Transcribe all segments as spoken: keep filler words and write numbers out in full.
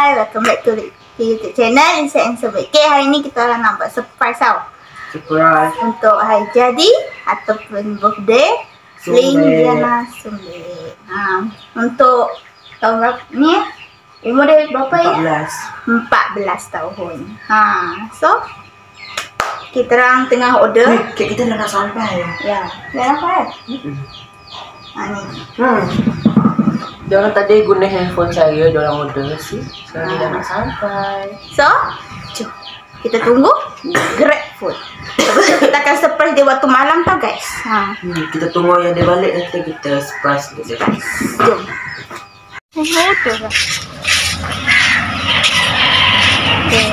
Hai, welcome back to the YouTube channel Insight Answer. Okay, hari ni kita orang nak buat surprise tau. Surprise Untuk hari jadi ataupun birthday Ling Diana Sumbik. Ha, untuk tahun berapa ni? Umur dia berapa ya? empat belas. empat belas tahun. Ha, so kita orang tengah order. Eh, kek kita dah nak sampai. Ya, dah nampak kan? Ha ni. Hmm. Diorang tadi guna handphone saya, diorang order sih. Sekarang ni dah nak sampai. So, jom kita tunggu Grab food. Lepas tu kita akan surprise dia waktu malam tau guys. Ha. Hmm, kita tunggu yang dia balik, nanti kita surprise dia. Jom. Oh, betul lah. Okay.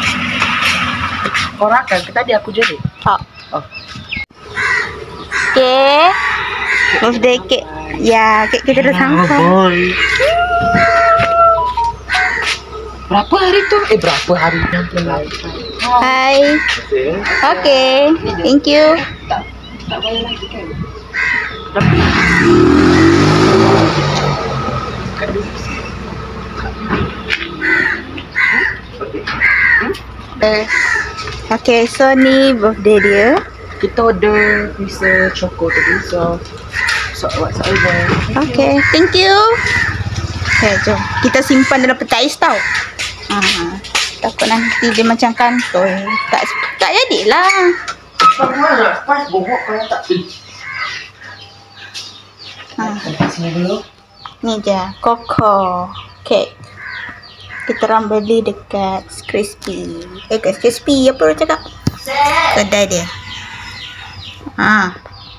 Kau rakan ke tadi aku jadi? Tak. Oh. Okay. Birthday cake. Ya, kek kita dah sampai. Boy. Berapa hari tu? Eh, berapa hari? enam puluh lapan. Hai. Okay. Thank you. Tak, tak bayar lagi kan? Eh. Okay, so ni birthday dia. Kita order pizza choco tadi, so so what's over. Okay, thank you. Okay, jom. Kita simpan dalam peti ais tau. Ha, takut nanti dia macam kantoi. Tak tak jadilah. Mana? Pas bongok kau tak pi. Ha, Sampai sini dulu. ni je, Coco cake. Kita orang beli dekat Crispy. Eh, kat Crispy apa orang cakap? Kedai dia. Ha.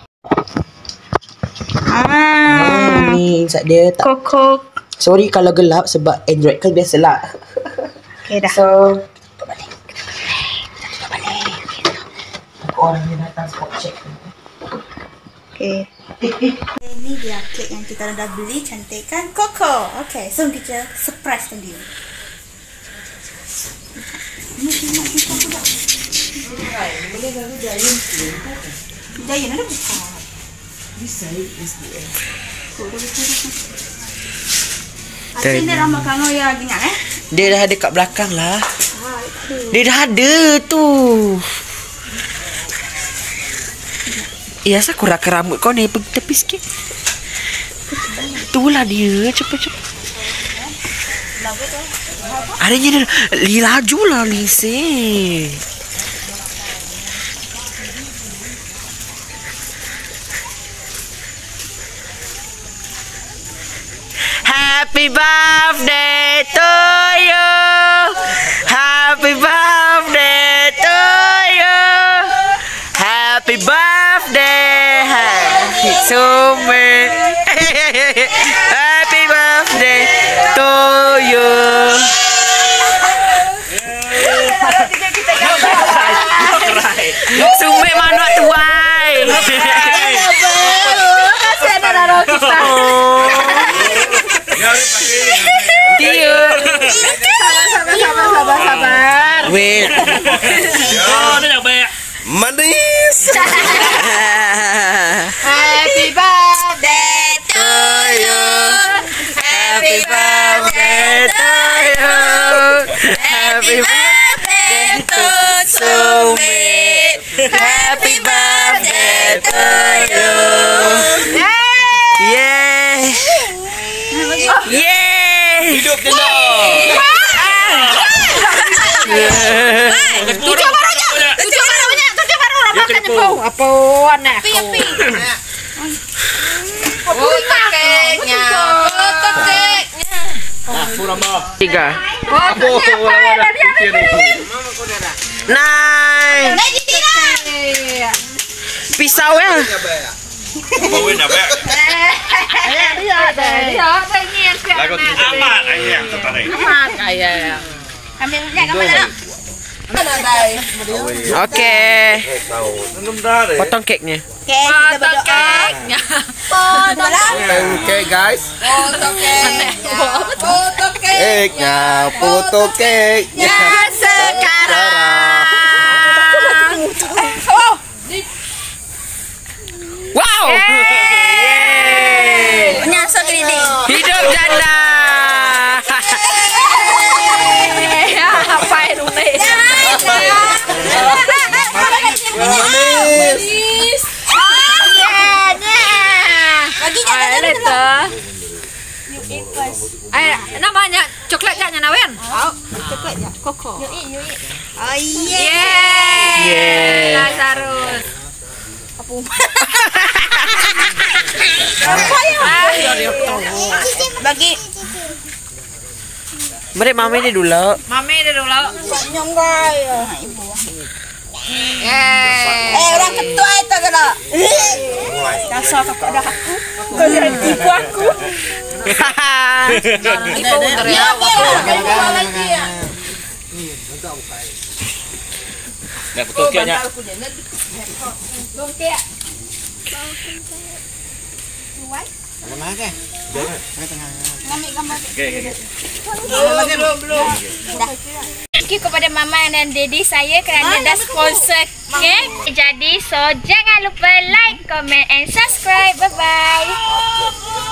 Ah. Ni insert dia tak. Coco. Sorry kalau gelap sebab Android kan biasalah. Okay dah. So tutup balik. Tutup balik. Orang yang datang spot check. Okay. Ini dia kek yang kita dah beli, cantik kan? Coco. Okay, so kita surprise kan dia. Ini cuma kita sudah. Boleh lalu Giant sih. Giant ada buka. Bisa S D M. Asyik dia ramah kamu ya ingat eh? Dia dah ada kat belakang lah. Ah, itu. Dia dah ada tu. Eh, asal kau rakan rambut kau ni pergi tepi sikit. Itulah dia, cepat-cepat. Adanya dia, dia laju lah Lise. Happy birthday to you. Happy birthday to you. Happy birthday. Happy to me. Happy birthday to you. Sumpah mana tuai. Kasih ada raro kita. Dia. Sabar, sabar, sabar, sabar. Wait. Oh, dia nak baik. Manis. Happy birthday to you. Happy birthday to you. Happy birthday to Sumi. Happy birthday to you. Yeah. Yeah. Hidup je dah. Tujuh baru banyak. Tujuh baru banyak. Tujuh baru orang makan je kau. Apa anak Api, api. Foto keknya, foto keknya. Ah, kurang bah. Tiga. Apa orang ada fikir ni? Nine. Lagi tiga. Pisau ya. Bawa nak baik. Dia, dia, dia. Lagu tu amat ayah kata ni. Ambil ni, ambil ni. Okey. Belum dah deh. Potong keknya. Okay, kita berdoa. Potong Okay guys, Foto keknya, foto cake-nya, foto cake-nya sekarang. Wow. Nyasar gini. Hidup janda. mamanya coklat jangan nawen. Oh, coklat ya, koko. Yui yui. Oh iya. Yeay. Lazarus. Apa? Apa ya? Bagi Mari mami ini dulu. Mami dia dulu. nyonggai ya. Ibu. Yeay. Eh, orang ketua itu kena. Dasar kakak dah aku. Kau jangan tipu aku. Ibu teriak. Nah, betul kayaknya. Thank you kepada mama dan daddy saya kerana dah sponsor kek. Jadi so jangan lupa like, comment and subscribe. Bye bye.